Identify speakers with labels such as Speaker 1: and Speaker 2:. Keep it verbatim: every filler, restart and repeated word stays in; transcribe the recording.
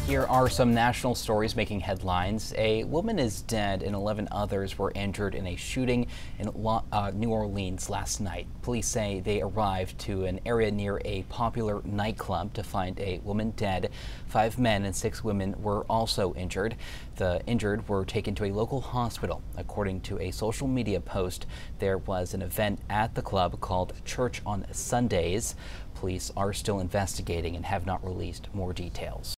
Speaker 1: Here are some national stories making headlines. A woman is dead and eleven others were injured in a shooting in uh, New Orleans last night. Police say they arrived to an area near a popular nightclub to find a woman dead. Five men and six women were also injured. The injured were taken to a local hospital. According to a social media post, there was an event at the club called Church on Sundays. Police are still investigating and have not released more details.